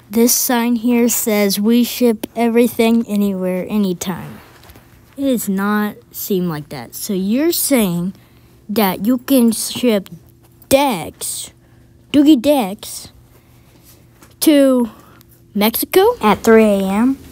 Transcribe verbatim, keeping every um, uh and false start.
This sign here says we ship everything, anywhere, anytime. It does not seem like that. So you're saying that you can ship decks, Doogie decks, to Mexico At three a m